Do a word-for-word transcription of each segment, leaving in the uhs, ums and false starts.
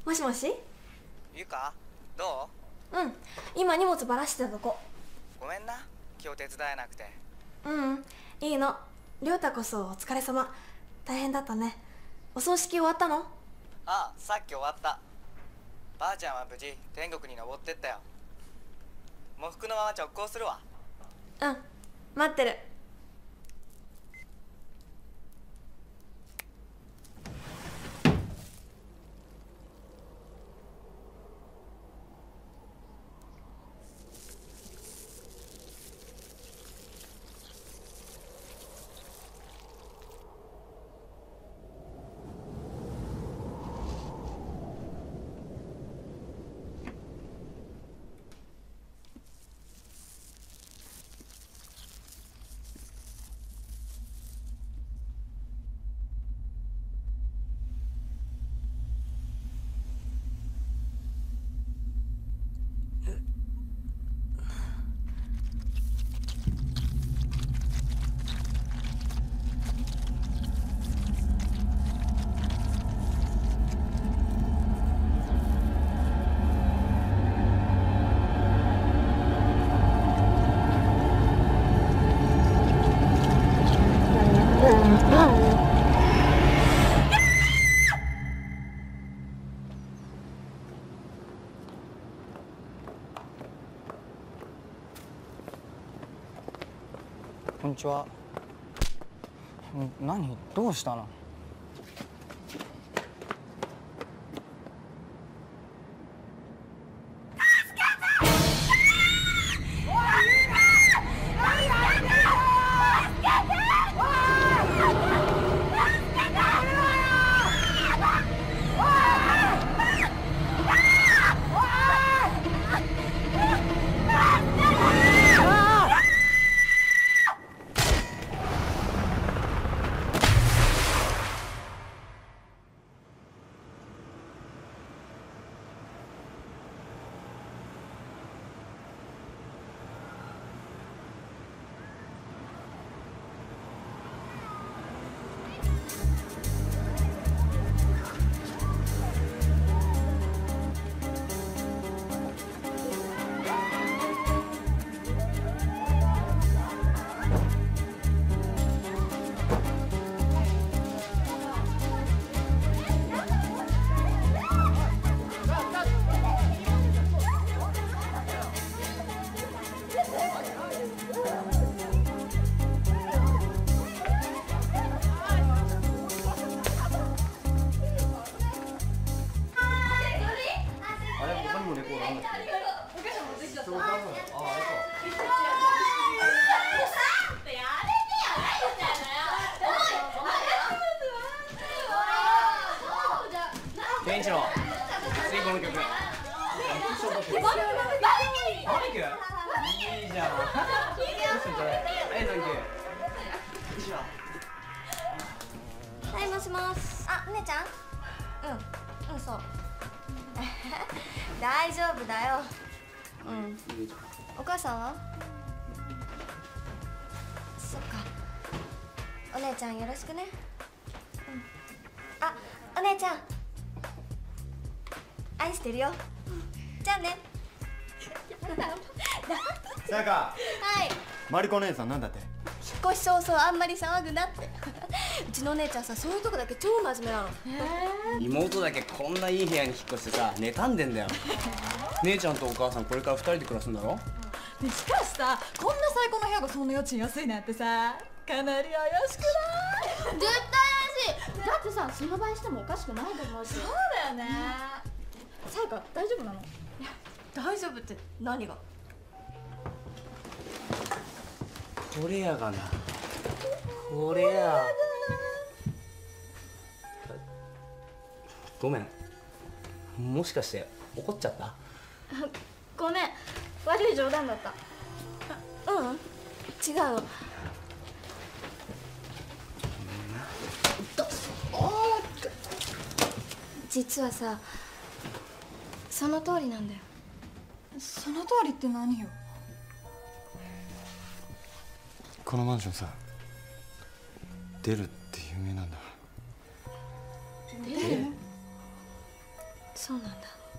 もしもし。 ゆか、どう？うん、今荷物ばらしてたとこ。 う？ごめんな、今日手伝えなくて。 うん、いいの。亮太こそお疲れ様。大変だったね。お葬式終わったの？ ああ、さっき終わった。ばあちゃんは無事天国に登ってったよ。喪服のまま直行するわ。 うん、待ってる。 こんにちは。何？どうしたの？健一郎、次この曲。バーベキュー？いいじゃん。え、サンキュー。 はい、もしもし。あ、姉ちゃん。うん、うん、そう。大丈夫だよ。うん。お母さんは？そっか。お姉ちゃんよろしくね。うん。あ、お姉ちゃん。愛してるよ。じゃあね。 さやか。 はい。 マリコ姉さんなんだって。 引っ越し早々あんまり騒ぐなって。うちのお姉ちゃんさ、そういうとこだけ超真面目なの。 妹だけこんないい部屋に引っ越してさ、妬んでんだよ。姉ちゃんとお母さんこれから二人で暮らすんだろ。 ね、しかしさ、こんな最高の部屋がそんな家賃安いなんてさ、かなり怪しくない？ 絶対怪しい。だってさ、その場合してもおかしくないと思うし。 そうだよね。さやか、大丈夫なの？いや、 大丈夫って何が？ これやがな。これや。ごめん。もしかして怒っちゃった？ ごめん、悪い冗談だった。うん、違うの。実はさ、その通りなんだよ。 その通りって何よ？ このマンションさ、出るって有名なんだ。 出る？ そうなんだ。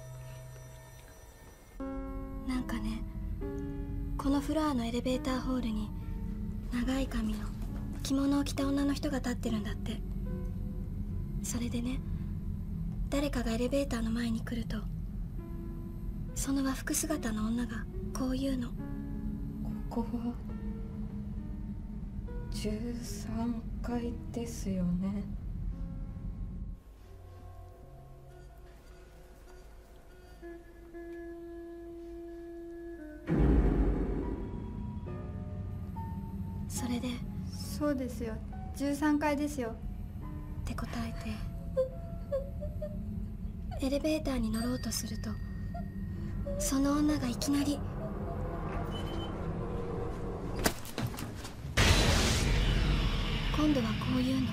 なんかね、このフロアのエレベーターホールに長い髪の着物を着た女の人が立ってるんだって。それでね、誰かがエレベーターの前に来ると、その和服姿の女がこう言うの。 ここはじゅうさんかいですよね。 それでそうですよ、じゅうさんかいですよって答えて、エレベーターに乗ろうとすると、その女がいきなり今度はこう言うの。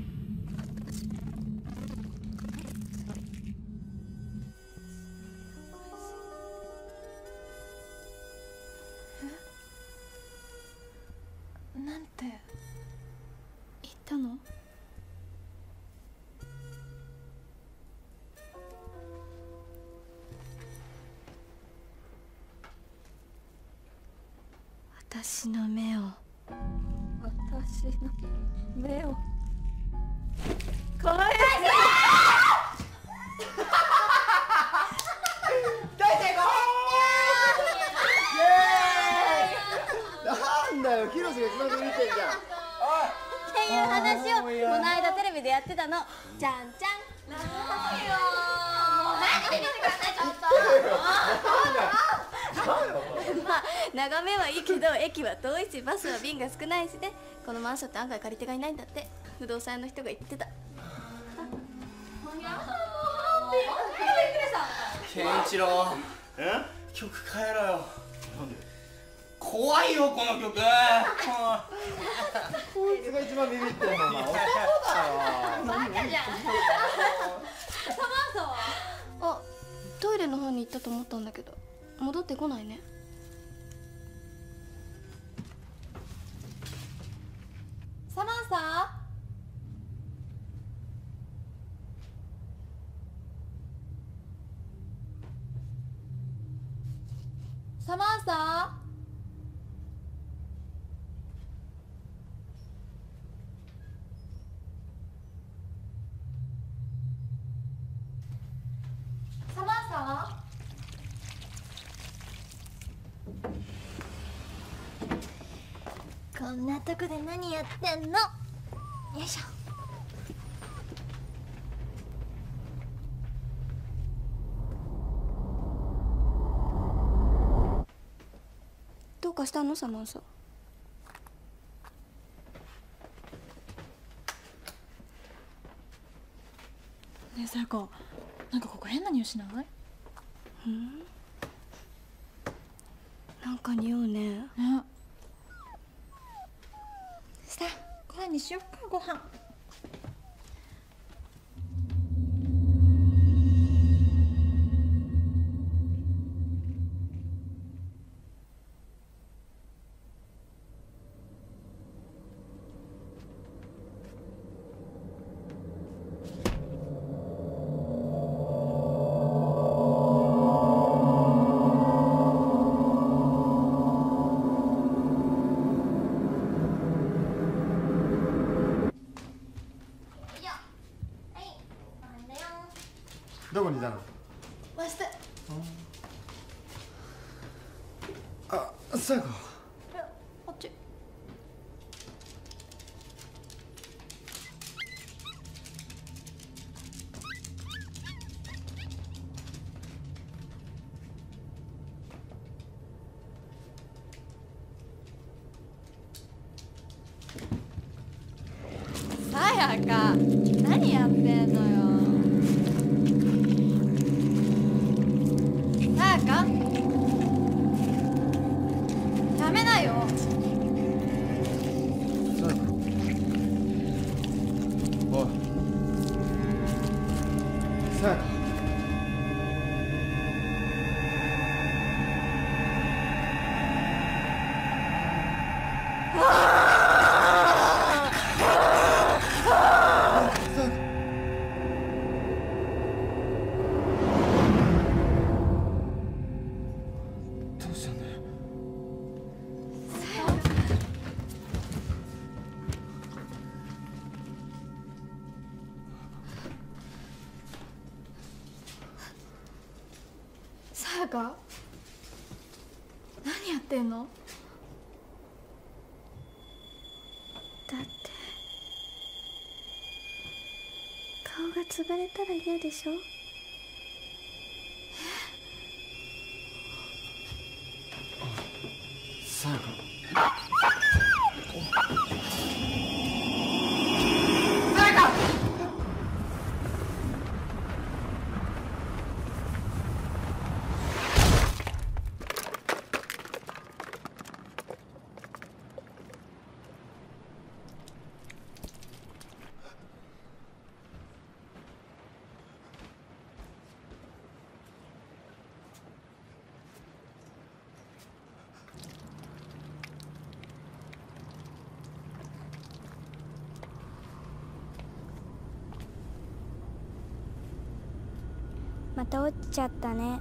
なんて言ったの？私の目を私の目を返なんだよ、広瀬が一番見てんじゃん。 っていう話をこの間テレビでやってたの。じゃんじゃん。もう何見てください、ちょっと。まあ眺めはいいけど、駅は遠いしバスは便が少ないしで、このマンションって案外借り手がいないんだって、不動産屋の人が言ってた。 健一郎、 え？ 曲変えろよ。 なんで？ 怖いよこの曲。 こいつが一番ビビってんの。お前男だよ。 バカじゃん。サマンサは？あ、トイレの方に行ったと思ったんだけど、戻ってこないね。 サマンササマンササマンサこんなとこで何やってんの？よいしょ。どうかしたの、サマンサ？ ねえさやか、なんかここ変な匂いしない？ うん？なんか匂うね。 ね。さあ、ご飯にしよっか、ご飯。 どこにいたの？ わして。 あ、さやか。 こっち。 さやか、何やってんのよ。さやか、やめなよ。 さやか。おい。さやか。さやか。 か、何やってんの？ だって顔が潰れたら嫌でしょ。 さやか。 また落ちちゃったね。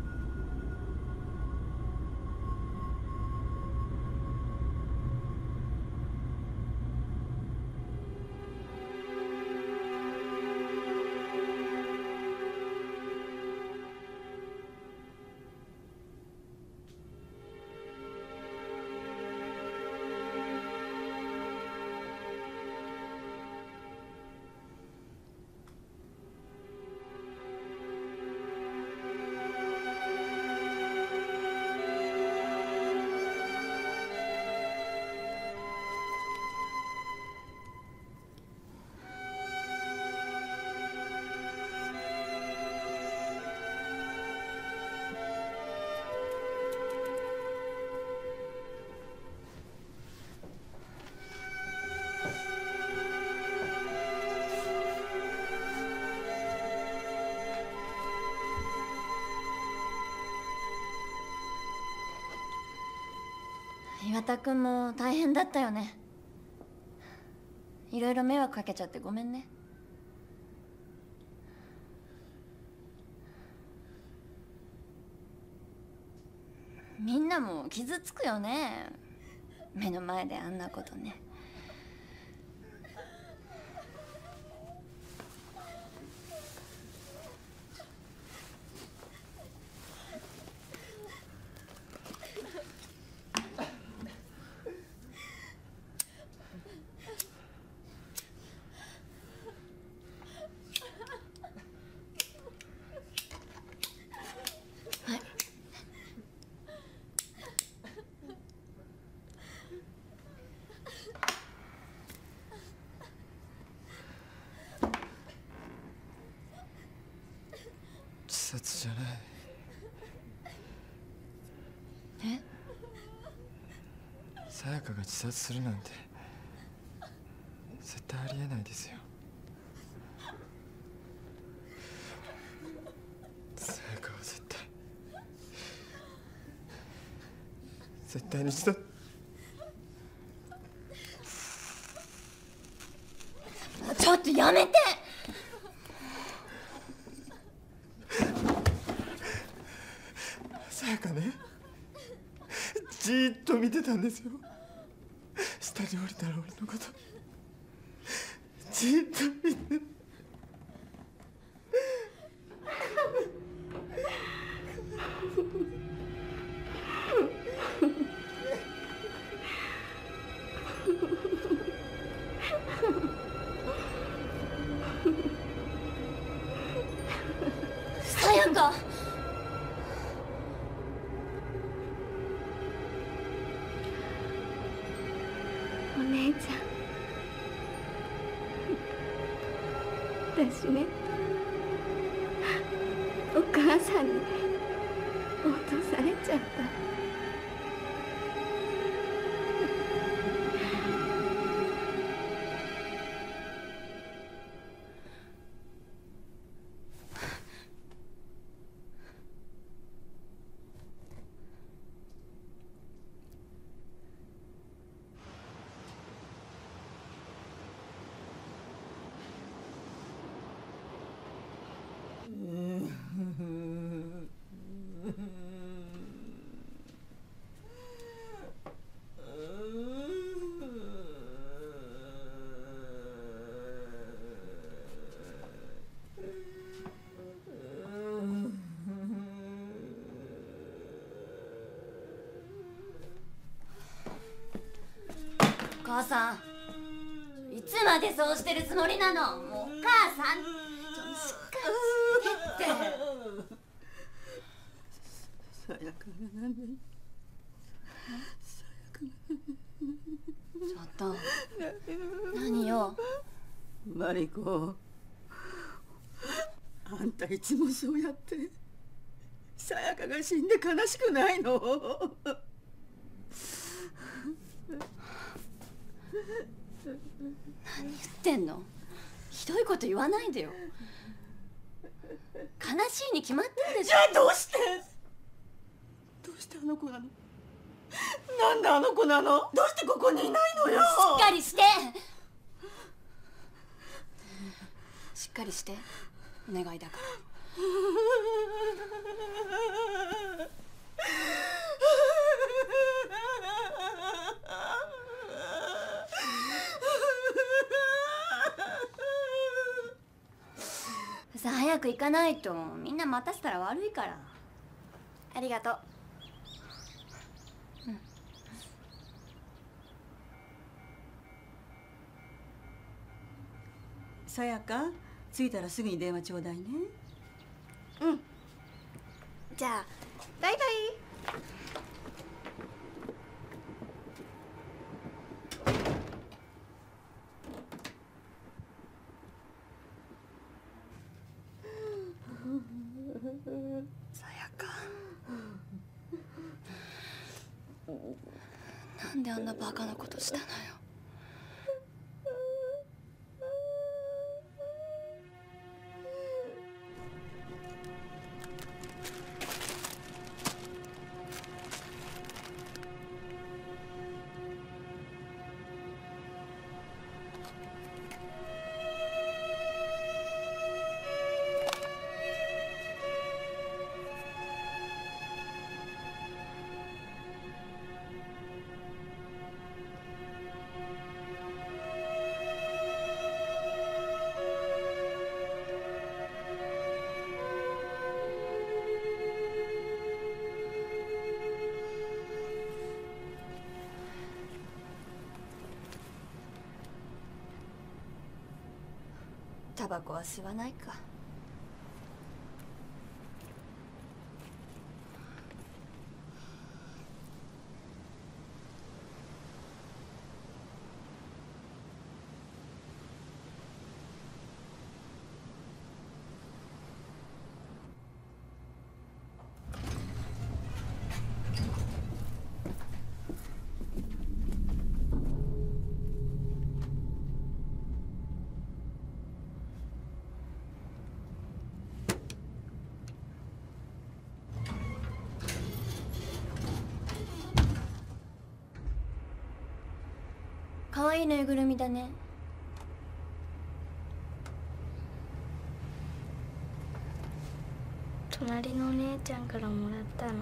岩田君も大変だったよね。いろいろ迷惑かけちゃってごめんね。みんなも傷つくよね、目の前であんなことね。 自殺じゃない。 え？ さやかが自殺するなんて絶対ありえないですよ。さやかは絶対絶対に自殺。 ちょっとやめて。 さやかね、じーっと見てたんですよ。下に降りたら俺のことじーっと見て。 さやか。 お姉ちゃん、私ね、お母さんに脅されちゃった。 母さん、いつまでそうしてるつもりなの。もうお母さん、ちょしっかりしてって。 さやかがなんでちょっと何よ。 マリコ、あんたいつもそうやってさやかが死んで悲しくないの？ 何言ってんの。ひどいこと言わないでよ。悲しいに決まってるでしょ。 じゃあどうしてどうしてあの子なの？なんであの子なの？どうしてここにいないのよ。 しっかりして、しっかりしてお願いだから。さあ早く行かないとみんな待たせたら悪いから。ありがとう。うん、 さやか、着いたらすぐに電話ちょうだいね。 うん。じゃあバイバイ。さやか、なんであんなバカなことしたのよ。タバコは吸わないか。かわいいぬいぐるみだね。 隣のお姉ちゃんからもらったの。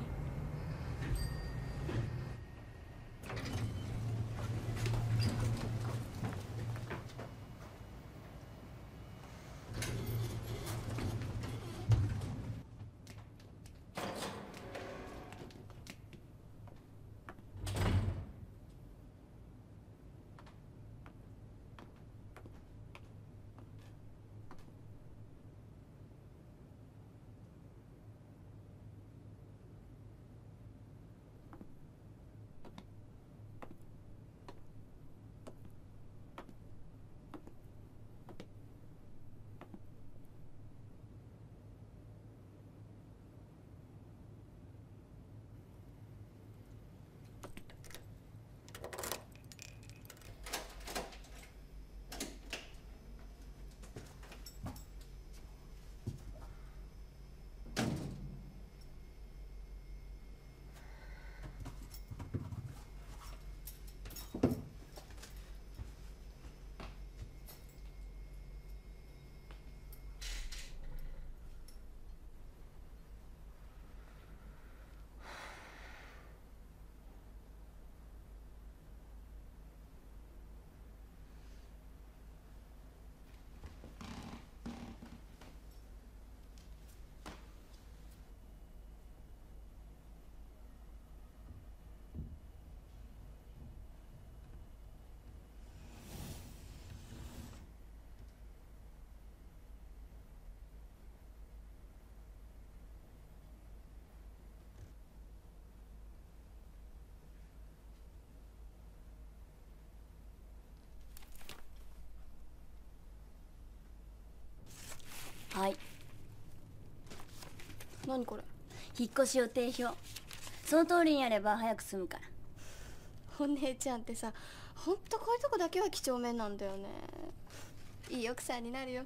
何これ？ 引っ越し予定表。その通りにやれば早く済むから。 お姉ちゃんってさ、ほんとこういうとこだけは几帳面なんだよね。いい奥さんになるよ。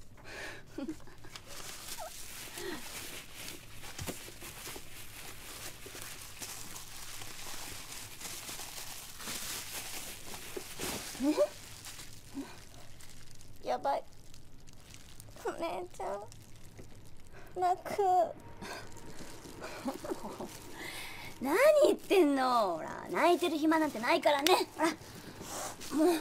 やばい、お姉ちゃん泣く。 何言ってんの。ほら泣いてる暇なんてないからね。ほらもう。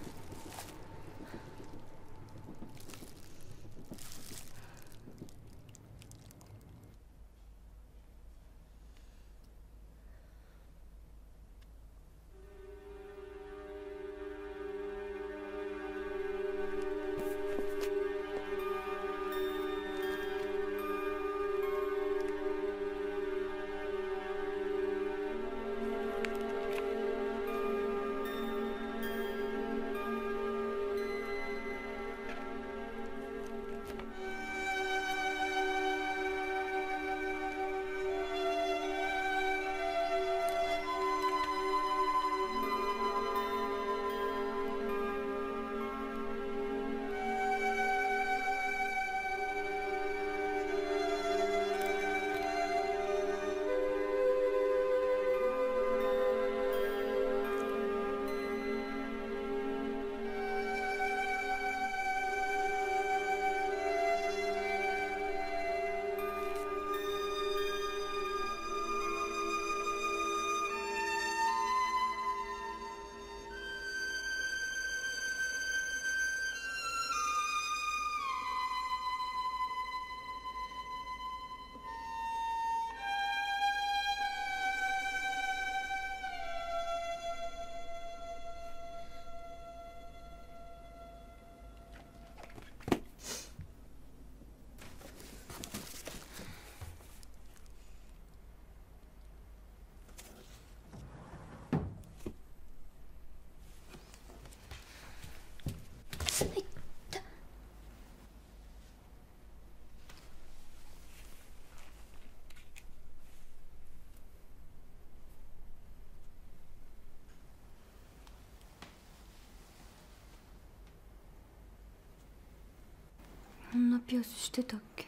こんなピアスしてたっけ？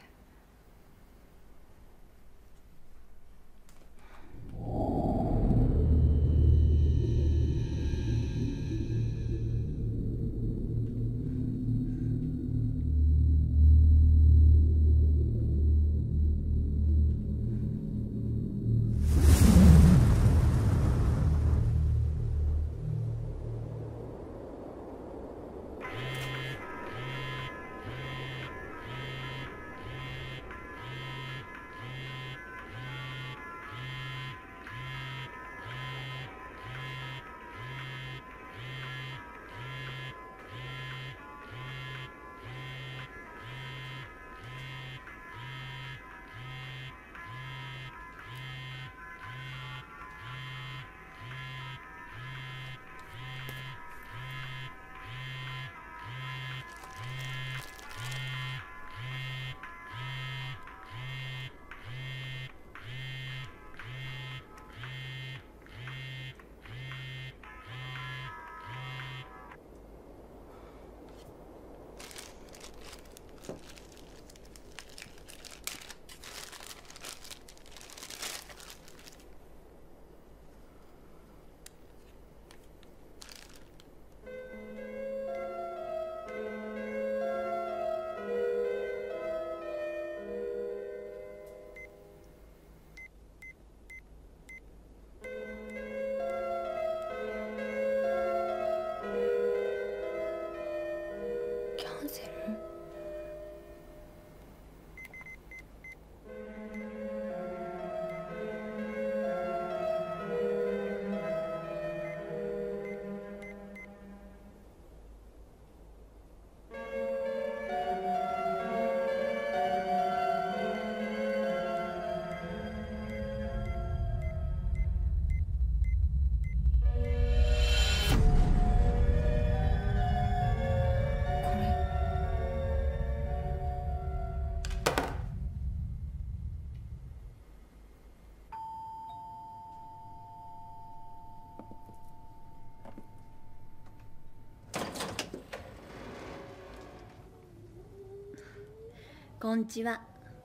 こんちは。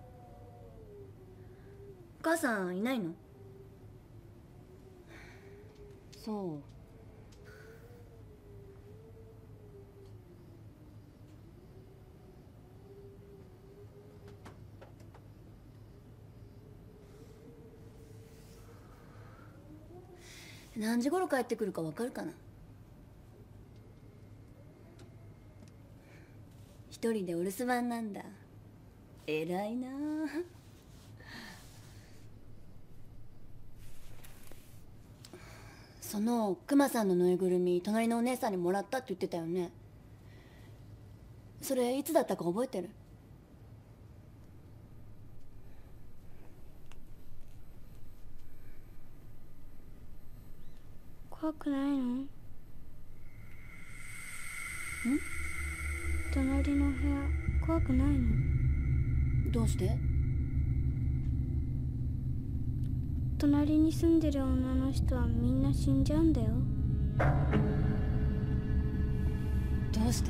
お母さんいないの？そう。何時頃帰ってくるかわかるかな？一人でお留守番なんだ。偉いなあ。そのクマさんのぬいぐるみ隣のお姉さんにもらったって言ってたよね。それいつだったか覚えてる？ 怖くないの？ん？隣の部屋怖くないの？ どうして？ 隣に住んでる女の人はみんな死んじゃうんだよ。 どうして？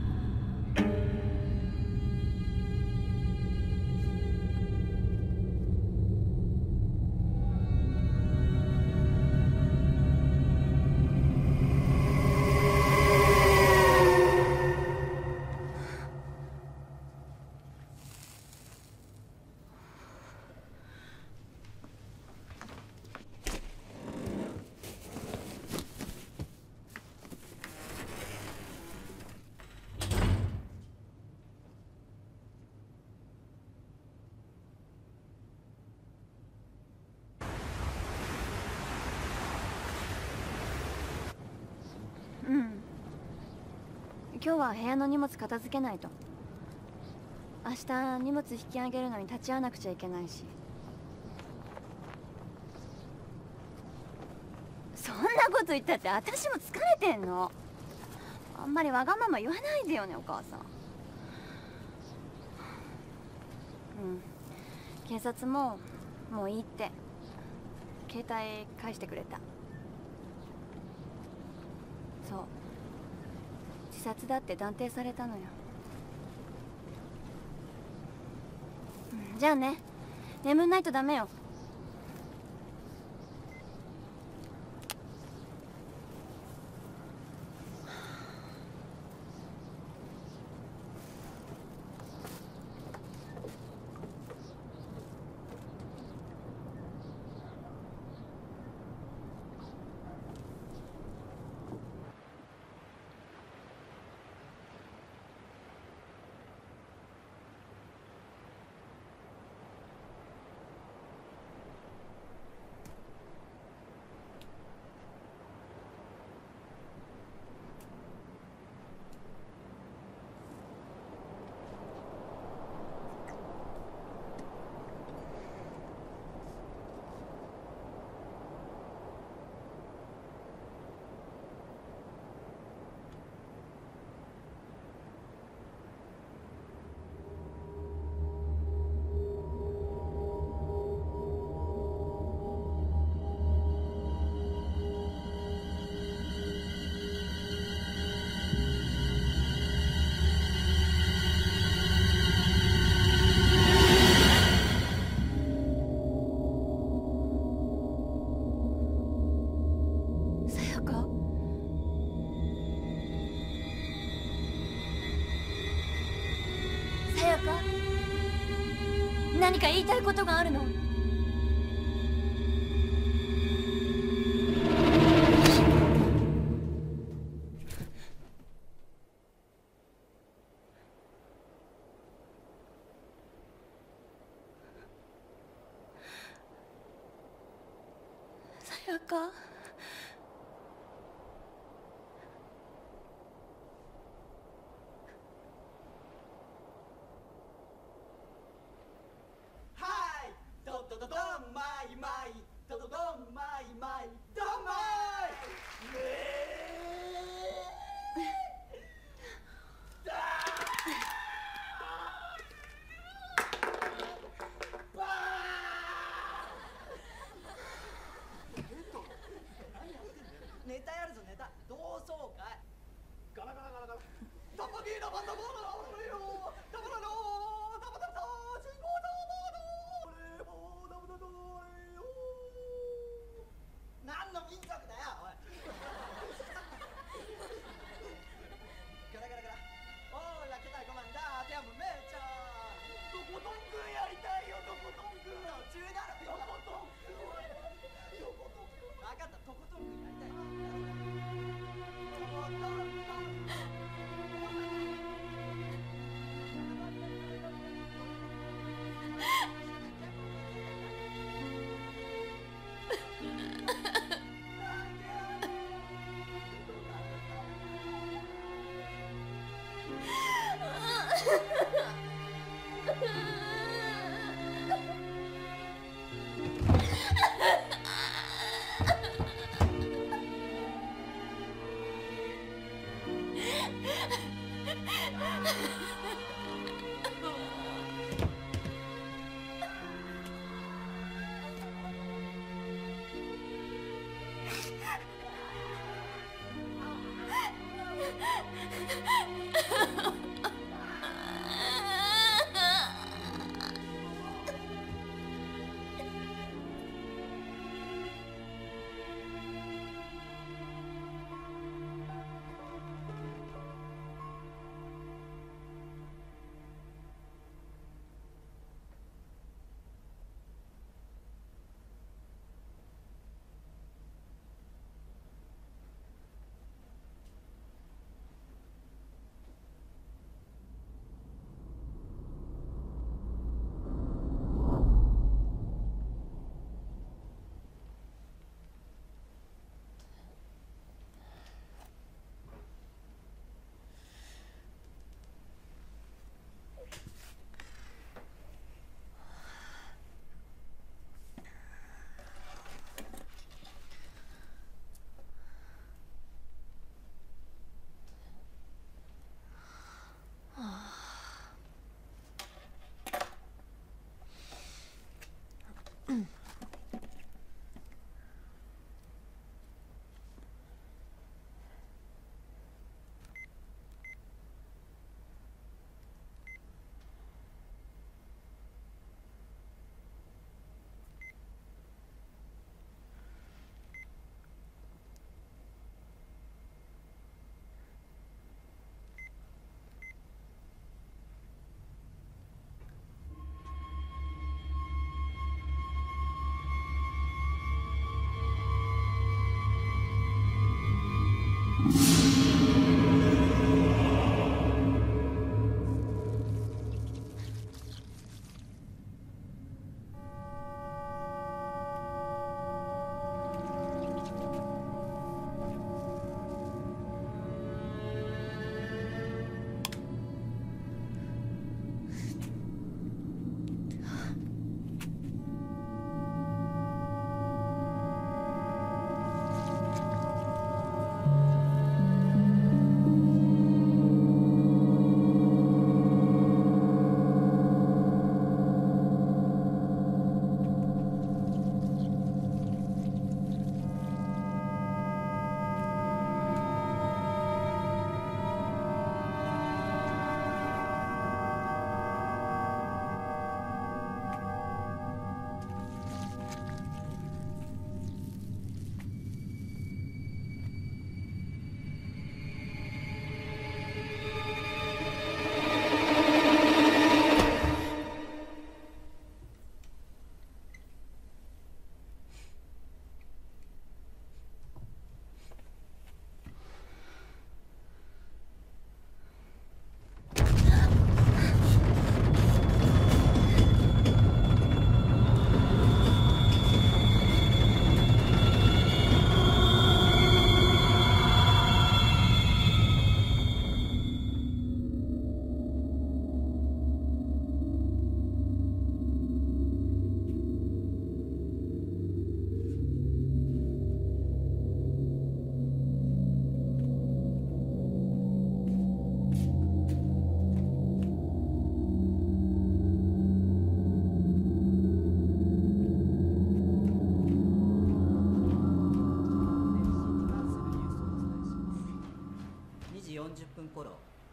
うん。今日は部屋の荷物片付けないと。明日荷物引き上げるのに立ち会わなくちゃいけないし。そんなこと言ったって私も疲れてんの。あんまりわがまま言わないでよね、お母さん。うん。警察ももういいって携帯返してくれた。そう、自殺だって断定されたのよ。うん、じゃあね、眠んないとダメよ。何か言いたいことがあるの？さやか。 ネタやるぞネタ同窓会ガラガラガラガラダパディーダバンダバーダバーダバーダバーダバーダバーダバー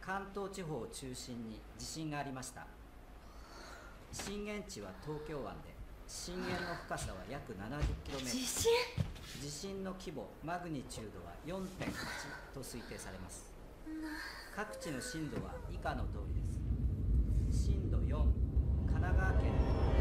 関東地方を中心に地震がありました。震源地は東京湾で、震源の深さは約 ななじゅっキロメートル。地震地震の規模、マグニチュードは よんてんはち と推定されます。各地の震度は以下の通りです。震度よん、神奈川県。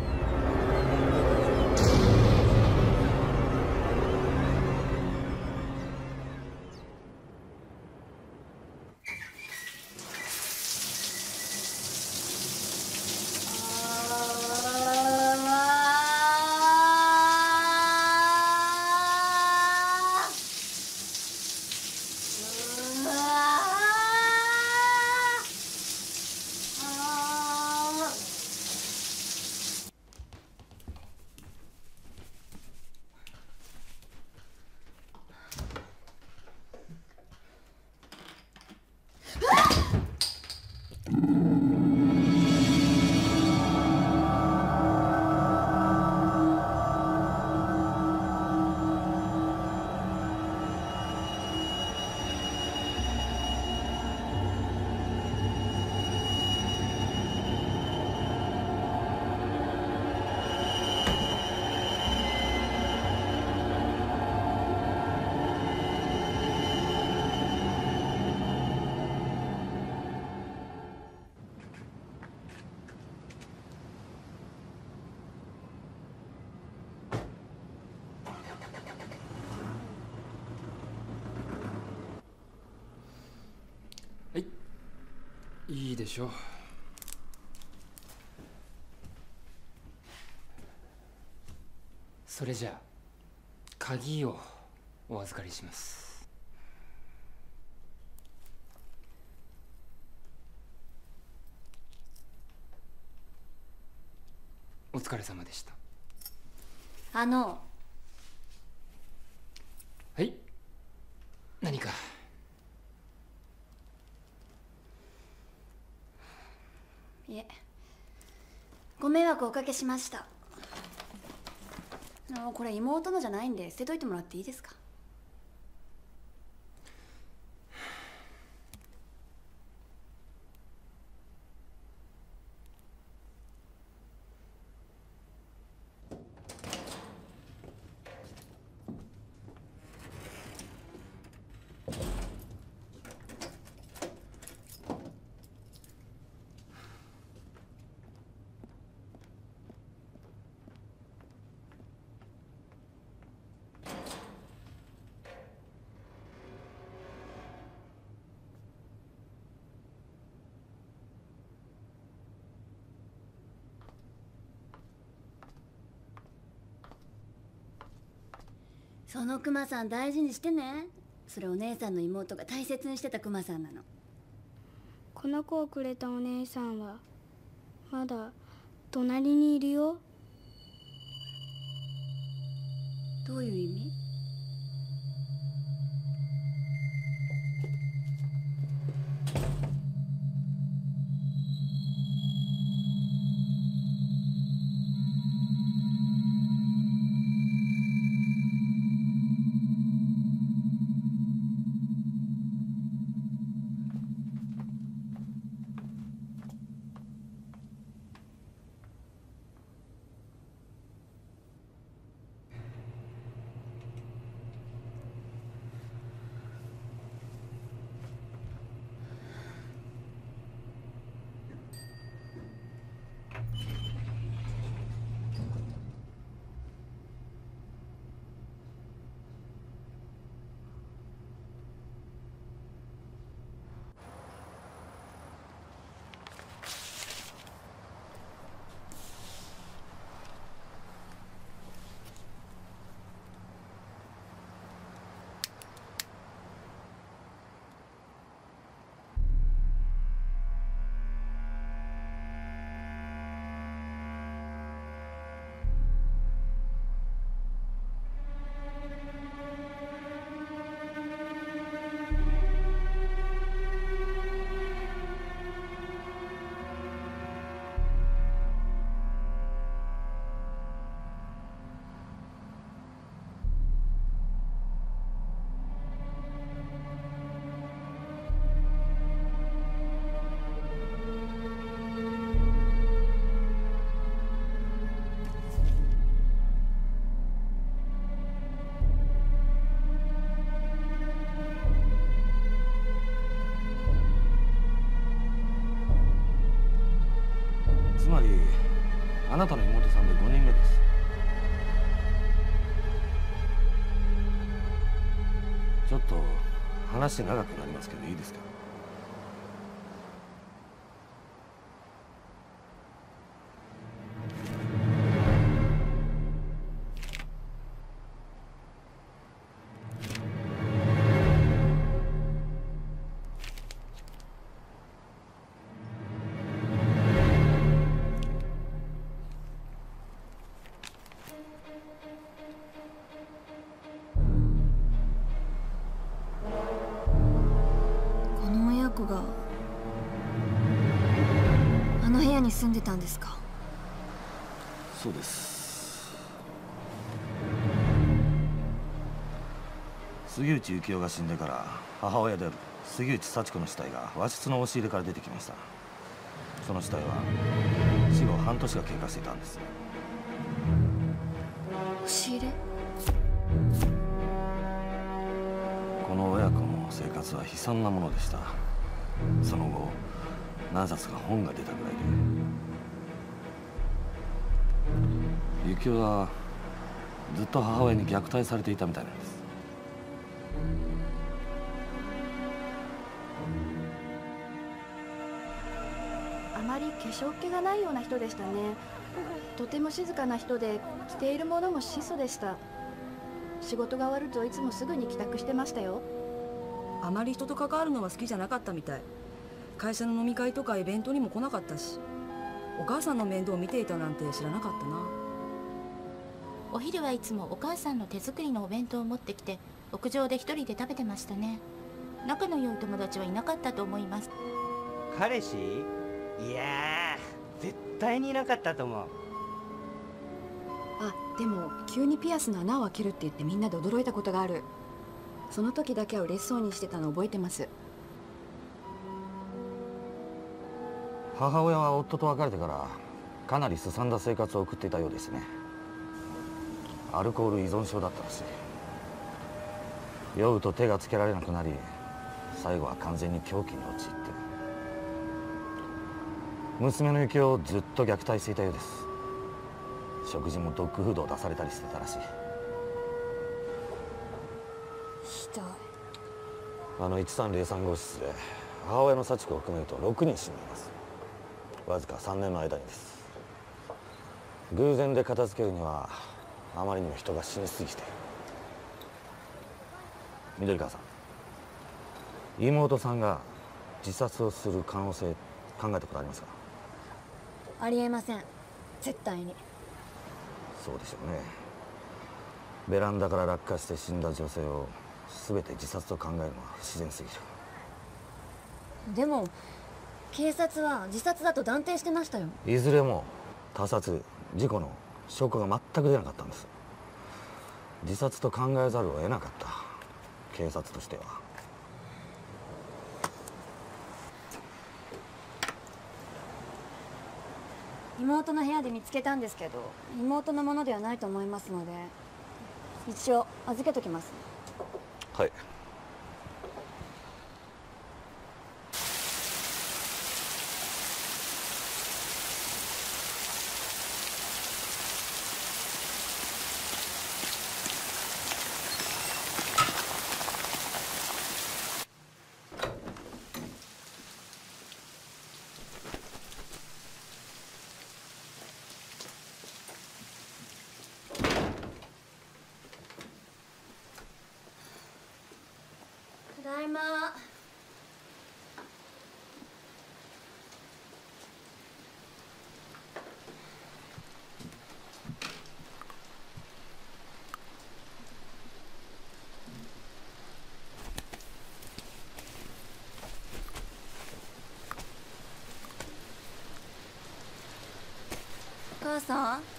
いいでしょう。それじゃあ鍵をお預かりします。お疲れ様でした。 あのはい、何か？ いえ、ご迷惑をおかけしました。あのこれ妹のじゃないんで捨てといてもらっていいですか？そのクマさん大事にしてね。それお姉さんの妹が大切にしてたクマさんなの。 この子をくれたお姉さんはまだ隣にいるよ。 どういう意味？ なたの妹さんでごにんめです。ちょっと話長くなりますけどいいですか？ があの部屋に住んでたんですか？ そうです。杉内幸雄が死んでから母親である杉内幸子の死体が和室の押し入れから出てきました。その死体は死後半年が経過していたんです。 押し入れ？ この親子の生活は悲惨なものでした。その後何冊か本が出たぐらいで、幸雄はずっと母親に虐待されていたみたいなんです。 あまり化粧気がないような人でしたね。とても静かな人で、着ているものも質素でした。仕事が終わるといつもすぐに帰宅してましたよ。 あまり人と関わるのは好きじゃなかったみたい。会社の飲み会とかイベントにも来なかったし、お母さんの面倒を見ていたなんて知らなかったな。 お昼はいつもお母さんの手作りのお弁当を持ってきて屋上で一人で食べてましたね。仲の良い友達はいなかったと思います。 彼氏？いやー、絶対にいなかったと思う。 あ、でも急にピアスの穴を開けるって言ってみんなで驚いたことがある。その時だけは嬉しそうにしてたの覚えてます。 母親は夫と別れてからかなりすさんだ生活を送っていたようですね。アルコール依存症だったらしい。酔うと手がつけられなくなり、最後は完全に狂気に陥って、娘の幸雄をずっと虐待していたようです。食事もドッグフードを出されたりしてたらしい。 ひどい。 あのいちさんぜろさん号室で母親の幸子を含めるとろくにん死んでいます。わずかさんねんの間にです。偶然で片付けるにはあまりにも人が死にすぎて。緑川さん、妹さんが自殺をする可能性考えたことありますか？ ありえません、絶対に。 そうでしょうね。ベランダから落下して死んだ女性を全て自殺と考えるのは不自然すぎる。 でも警察は自殺だと断定してましたよ。 いずれも他殺、事故の証拠が全く出なかったんです。自殺と考えざるを得なかった、警察としては。 妹の部屋で見つけたんですけど、妹のものではないと思いますので一応預けときます。 はい。 ただいま。お母さん。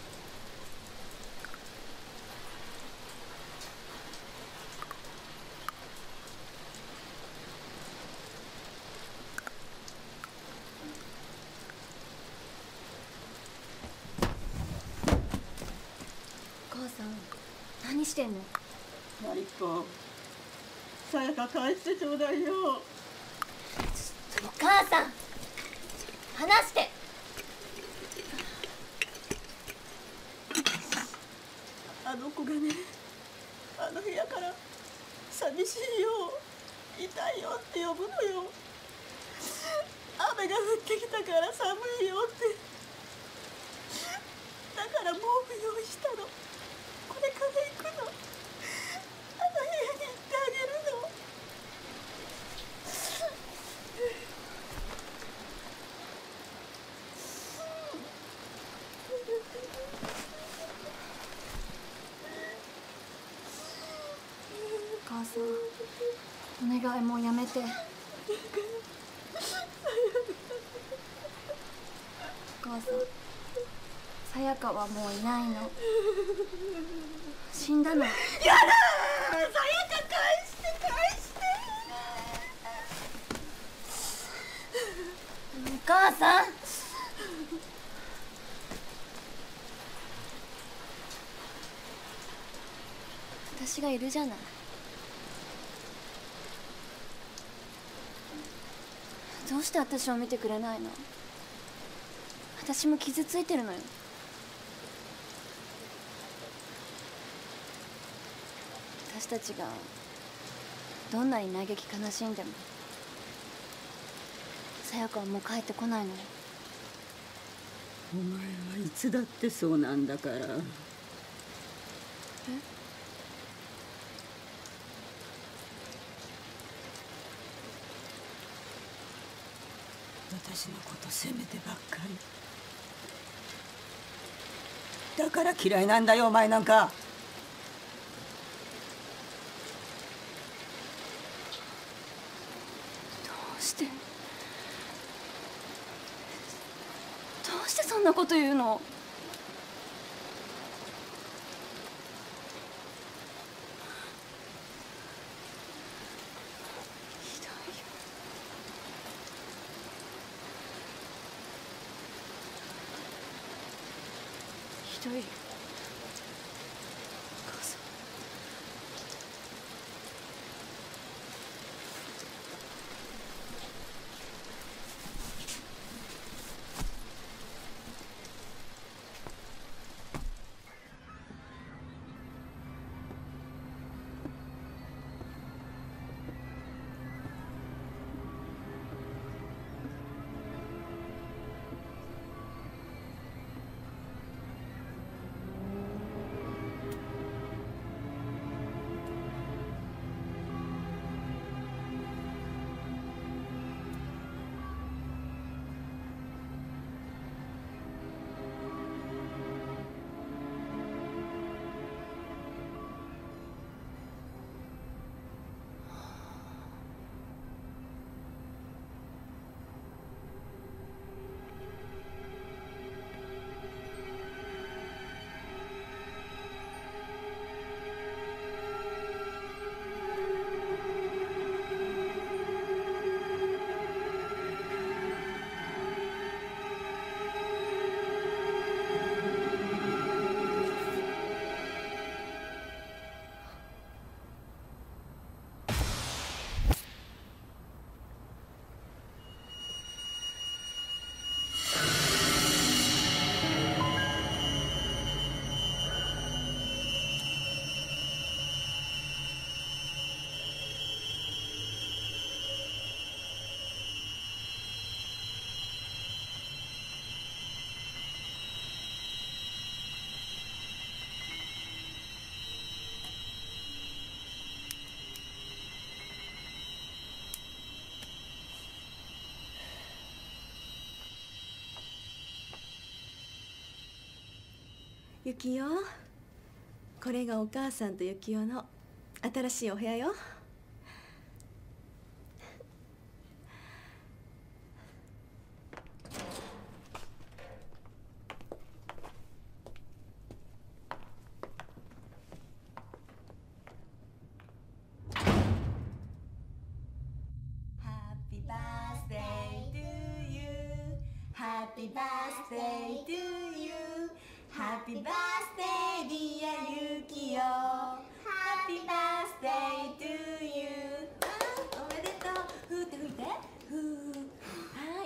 何してんの？ マリコ、さやか返してちょうだいよ。 お母さん、離して。 あの子がね、あの部屋から寂しいよ、痛いよって呼ぶのよ。雨が降ってきたから寒いよって。だから毛布用意したの。これから行くの。あの部屋に行ってあげるの。 お母さん、お願い、もうやめて。お母さん、さやかはもういないの。死んだの。やだー、さやか返して返して。お母さん。私がいるじゃない。どうして私を見てくれないの？私も傷ついてるのよ。私たちがどんなに嘆き悲しんでもさやかはもう帰ってこないのよ。 お前はいつだってそうなんだから。え？私のこと責めてばっかり。だから嫌いなんだよ、お前なんか。 どうしてどうしてそんなこと言うの？ひどいよ。母さん。 ゆきよ、これがお母さんとゆきよの新しいお部屋よ。 Happy birthday to you. Happy birthday to you. Happy birthday dear ゆきよ。Happy birthday to you. おめでとう。ふーって吹いて。ふー。はい。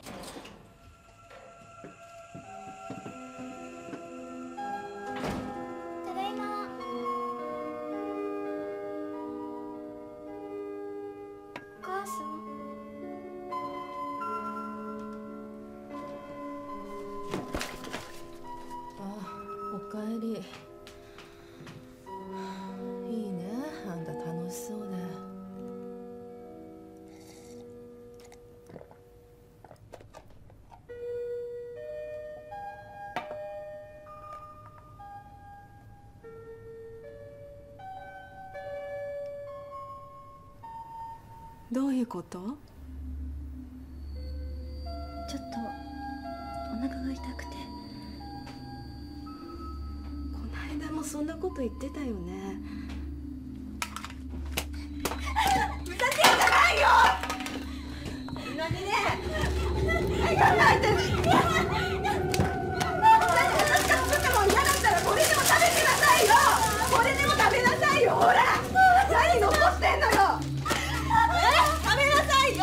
ただいま。 帰り。いいね、あんた楽しそうで。どういうこと？ ちょっとお腹が痛くて。 この間もそんなこと言ってたよね。 ふざけんじゃないよ。何ね。考えてる。私が作ったもん嫌だったらこれでも食べてなさいよ。これでも食べなさいよ。ほら。何残してんのよ。え？食べなさいよ。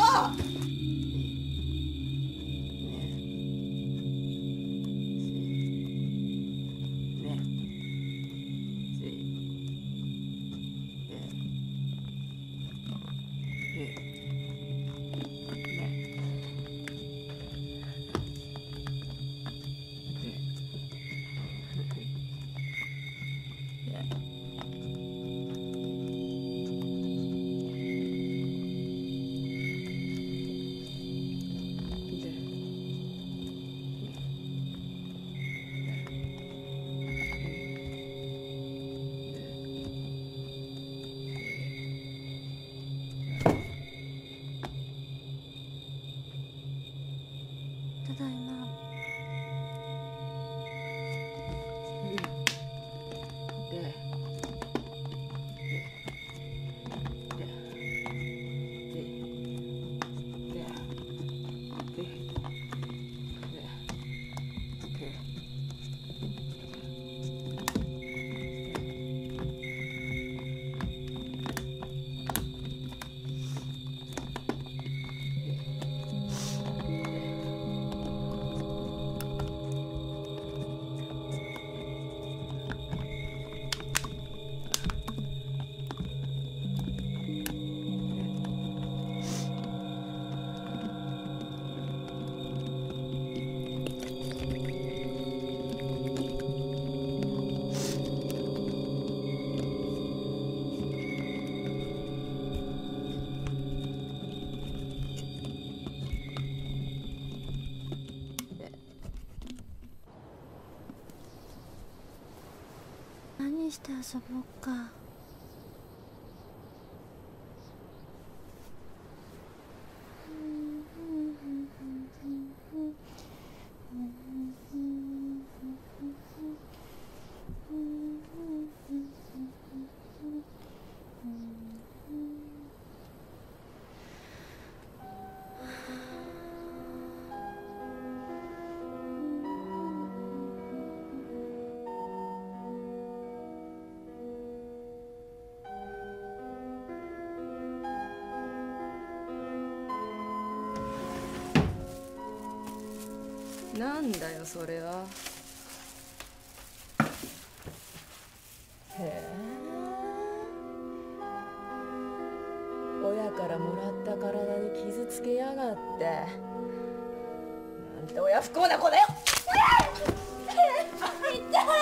ただいま。何して遊ぼうか。 なんだよそれは。へえ。親からもらった体に傷つけやがって。なんて親不幸な子だよ。 痛い。痛い。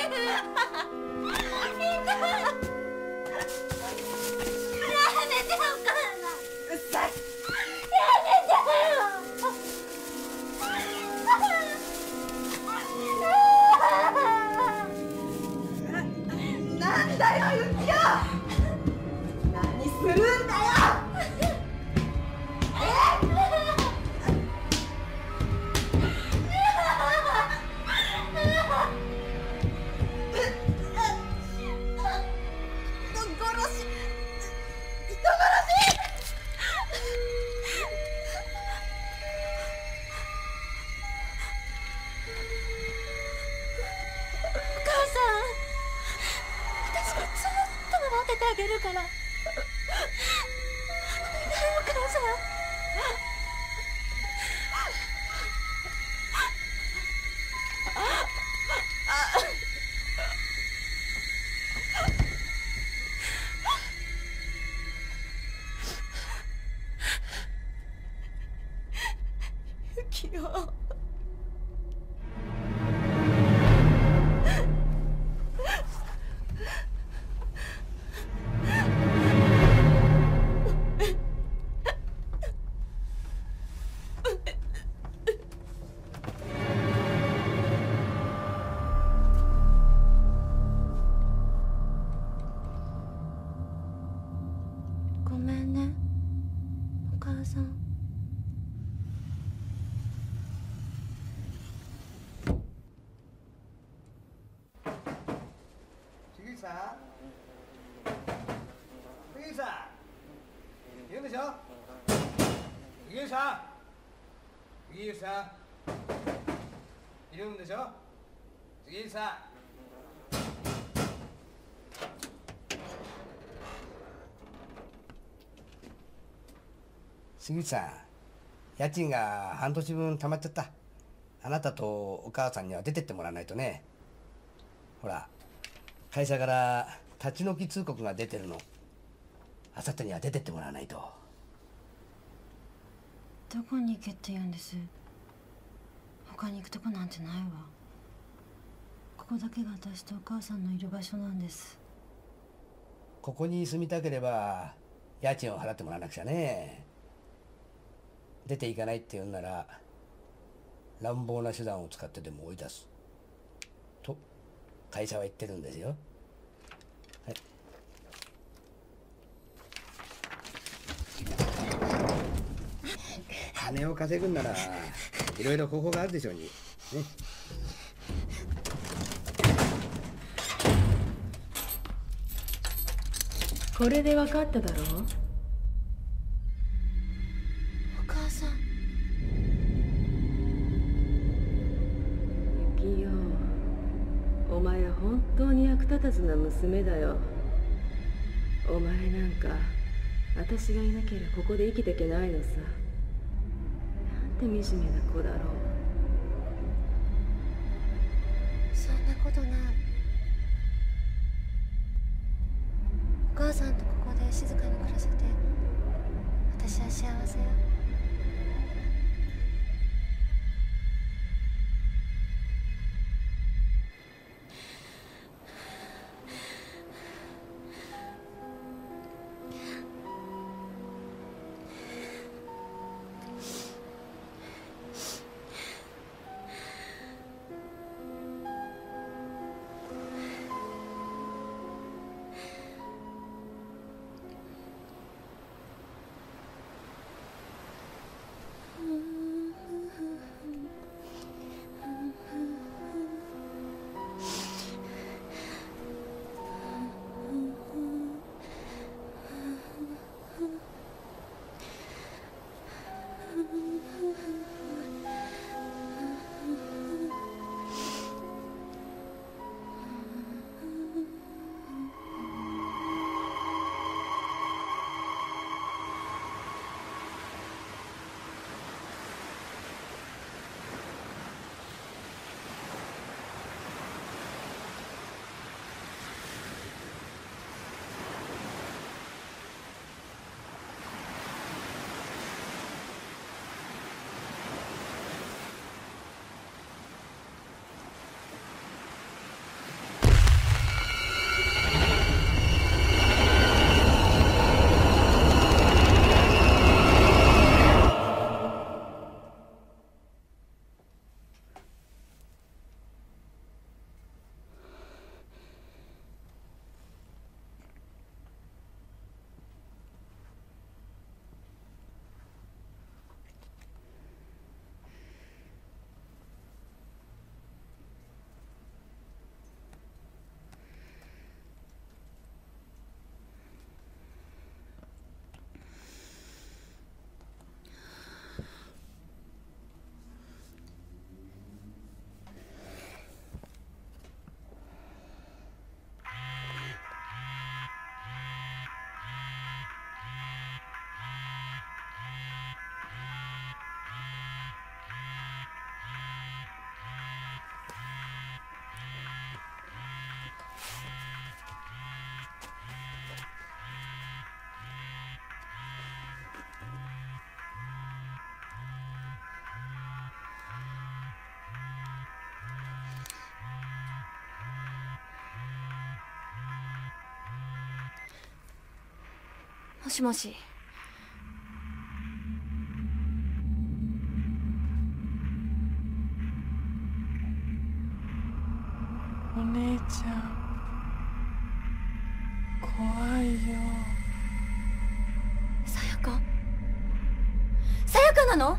やめてお母さん。うっさい。やめてよ。なんだよ、ユキオ。何するんだよ。あげるから。お願い、お母さん。ユキオ。 さん、杉内さんいるんでしょ。杉内さん、杉内さんいるんでしょ。杉内さん。杉内さん、家賃が半年分貯まっちゃった。あなたとお母さんには出てってもらわないとね。ほら、会社から立ち退き通告が出てるの。あさってには出てってもらわないと。 どこに行けって言うんです。他に行くとこなんてないわ。ここだけが私とお母さんのいる場所なんです。 ここに住みたければ家賃を払ってもらわなくちゃね。出ていかないって言うんなら乱暴な手段を使ってでも追い出すと会社は言ってるんですよ。はい、金を稼ぐんならいろいろ方法があるでしょうに、ね。 これで分かっただろう。 お母さん。 ユキヨ、お前は本当に役立たずな娘だよ。お前なんか私がいなければここで生きていけないのさ。なんて惨めな子だろう。 そんなことない。お母さんとここで静かに暮らせて私は幸せよ。もしもし。 お姉ちゃん怖いよ。 さやかさやかなの？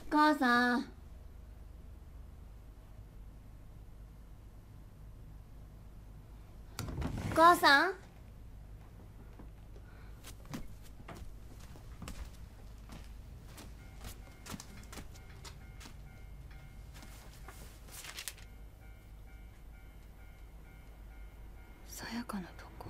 母さん。お母さん。 さやかなとこ。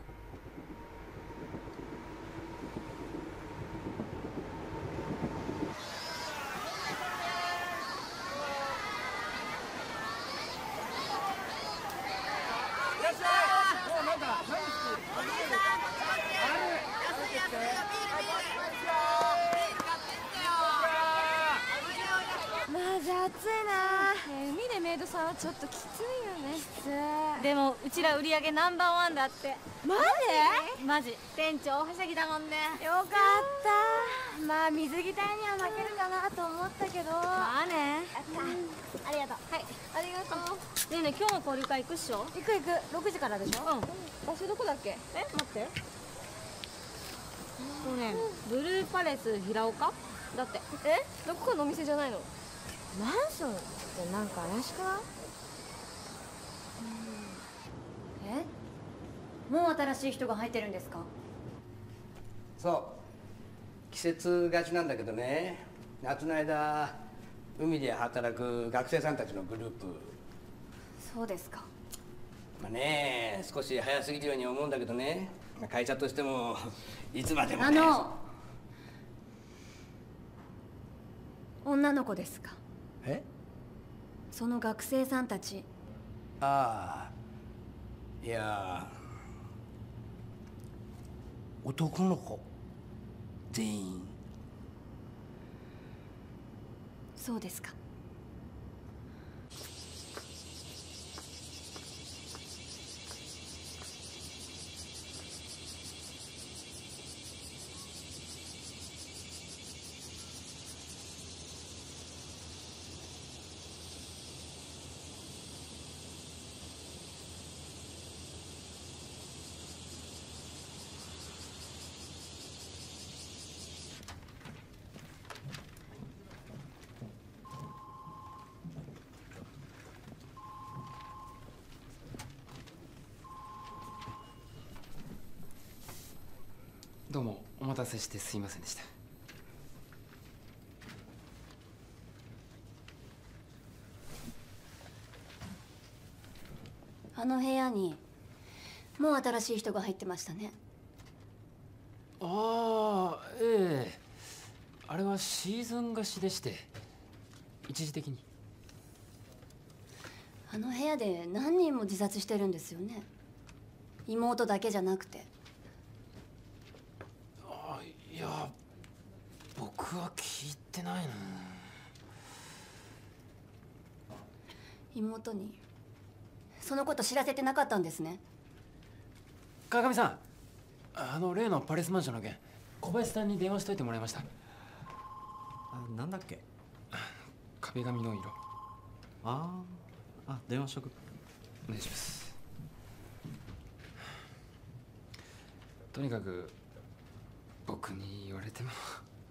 マジ暑いな、えー、海でメイドさんはちょっときついよね。きつい。でもうちら売り上げナンバーワンだって。マジ？マジ。店長大はしゃぎだもんね。よかった。まあ水着隊には負けるかなと思ったけど。まあね。やった、うん、ありがとう。はい、ありがとう。ねえねえ、今日も交流会行くっしょ？行く行く。ろくじからでしょ。うん。場所どこだっけ？え、待って。そうね、ブルーパレス平岡だって。え、どこかのお店じゃないの？マンションってなんか怪しくない？ え、もう新しい人が入ってるんですか？ そう季節がちなんだけどね、夏の間海で働く学生さんたちのグループ。 そうですか。 まあね、少し早すぎるように思うんだけどね、会社としてもいつまでもね。 あの女の子ですか？ え？ その学生さんたち。 ああ、いや男の子全員。 そうですか。 どうもお待たせしてすいませんでした。 あの部屋にもう新しい人が入ってましたね。 ああ、ええ、あれはシーズン貸しでして一時的に。 あの部屋で何人も自殺してるんですよね。妹だけじゃなくて。 あ、いや僕は聞いてないな。 妹にそのこと知らせてなかったんですね。 川上さん、あの例のパレスマンションの件、小林さんに電話しといてもらいました。 あ、なんだっけ？ 壁紙の色。 ああ、あ、電話しとく。 お願いします。とにかく僕に言われても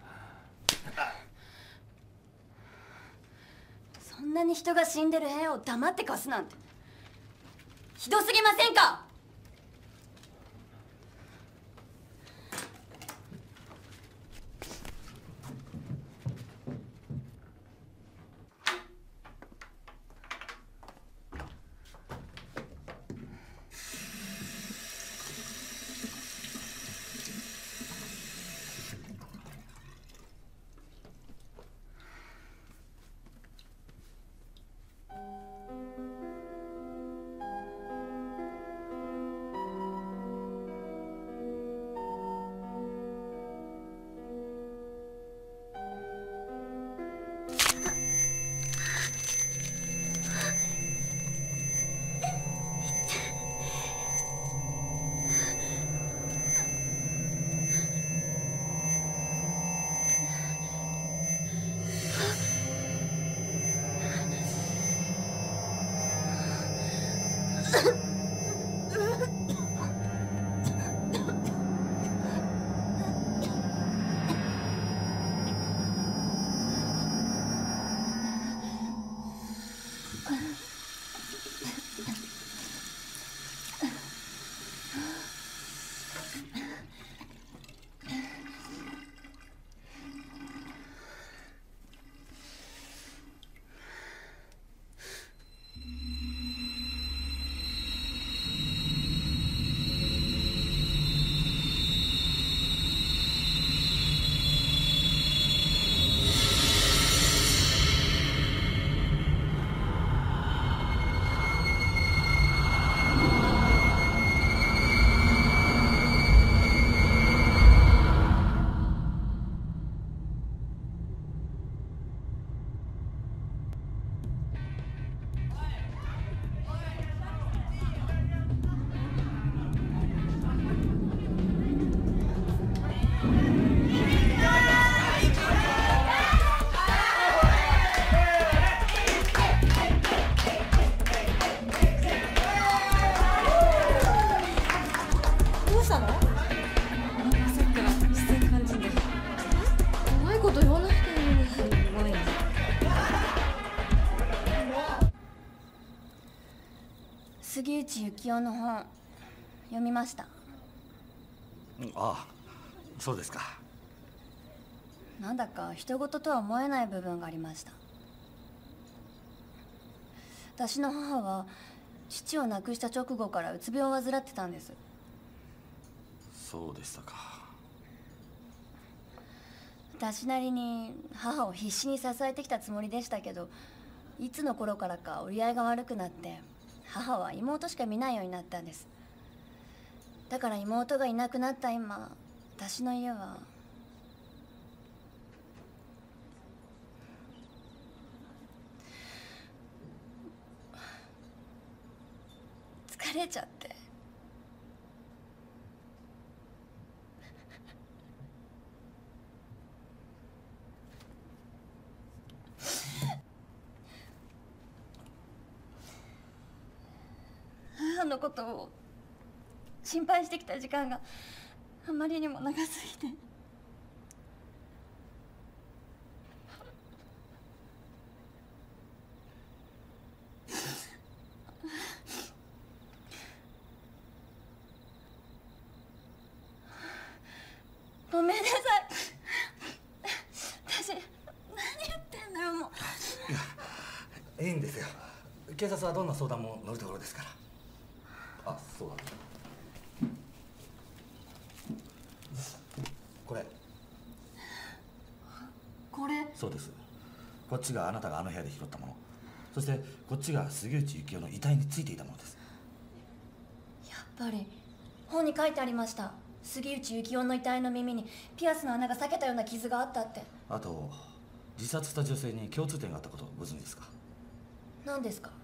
そんなに人が死んでる部屋を黙って貸すなんてひどすぎませんか？ こと言わないでよ。すごいね。杉内幸雄の本読みました。 ああ、そうですか。 なんだか人事とは思えない部分がありました。私の母は父を亡くした直後からうつ病を患ってたんです。 そうでしたか。 私なりに母を必死に支えてきたつもりでしたけど、いつの頃からか折り合いが悪くなって母は妹しか見ないようになったんです。だから妹がいなくなった今、私の家は疲れちゃって。母のことを心配してきた時間があまりにも長すぎて。ごめんなさい。私何言ってんだよもう。 いや、いいんですよ。警察はどんな相談も乗るところですから。あ、そうだ。これ。 これ。 そうです。こっちがあなたがあの部屋で拾ったもの。そしてこっちが杉内幸雄の遺体についていたものです。 やっぱり本に書いてありました。杉内幸雄の遺体の耳にピアスの穴が裂けたような傷があったって。 あと自殺した女性に共通点があったことをご存知ですか？ 何ですか？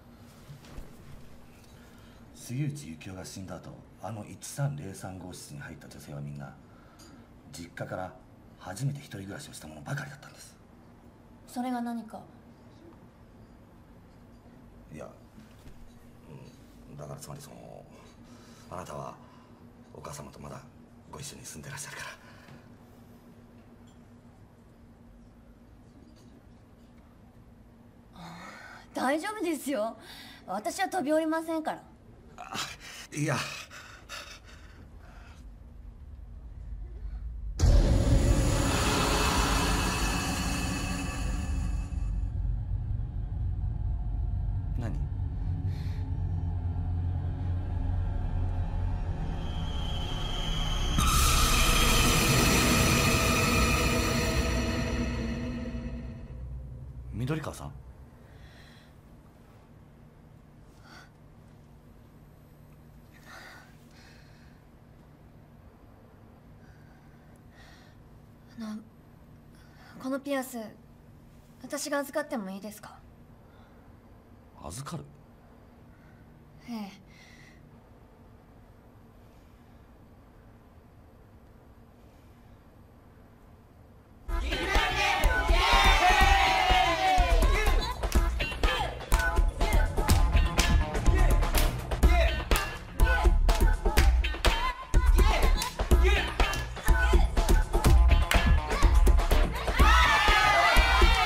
杉内幸雄が死んだ後、あのいちさんぜろさん号室に入った女性はみんな実家から初めて一人暮らしをしたものばかりだったんです。 それが何か？ いや、うん、だからつまりそのあなたはお母様とまだご一緒に住んでらっしゃるから。 大丈夫ですよ。私は飛び降りませんから。 いや、何？緑川さん？ あの、このピアス私が預かってもいいですか？ 預かる？ ええ。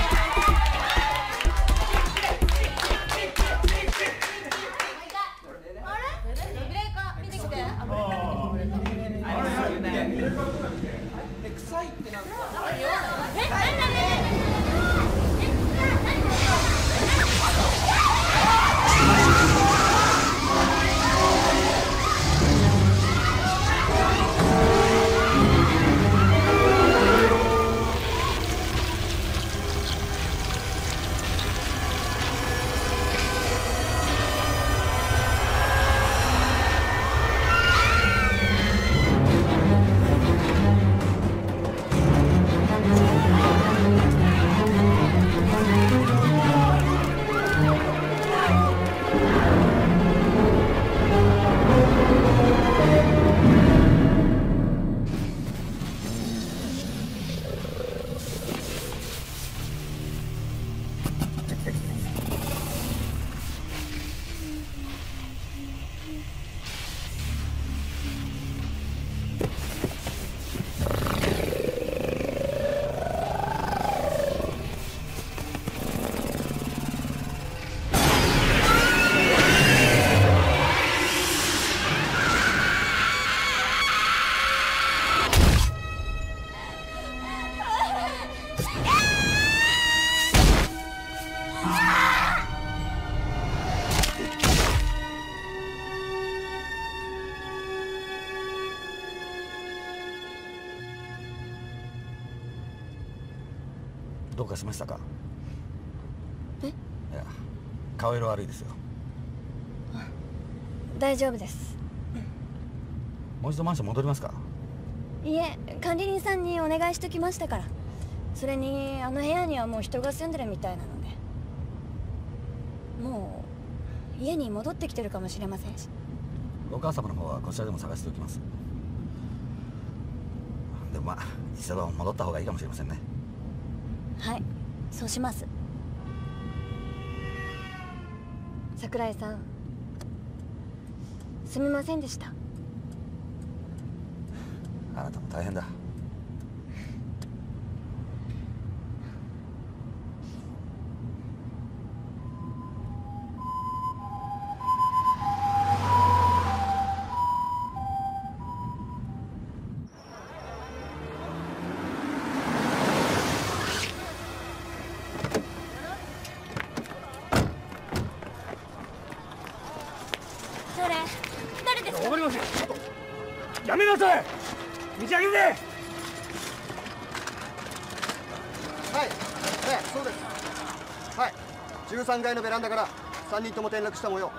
ねどうかしましたか？ え？ いや、顔色悪いですよ。 大丈夫です。 もう一度マンション戻りますか？ いえ、管理人さんにお願いしときましたから。それにあの部屋にはもう人が住んでるみたいなので、もう家に戻ってきてるかもしれませんし。 お母様の方はこちらでも探しておきます。でもまあ一度戻った方がいいかもしれませんね。 はい、そうします。桜井さん、すみませんでした。 あなたも大変だ。 それ、誰ですか？ わかりません。やめなさい。道上げて。 はい、ええ、そうです。はい、じゅうさんがいのベランダからさんにんとも転落した模様。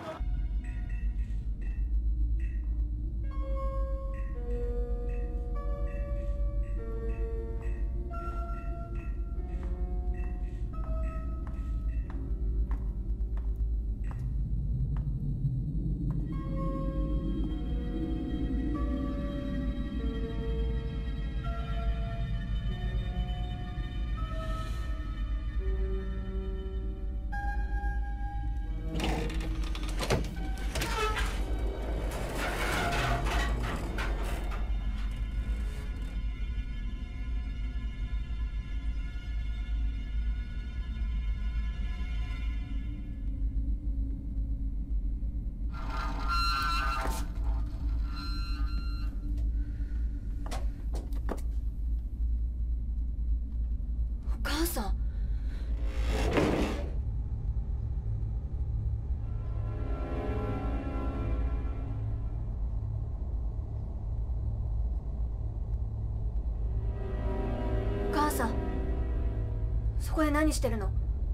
お母さん。お母さん、そこで何してるの？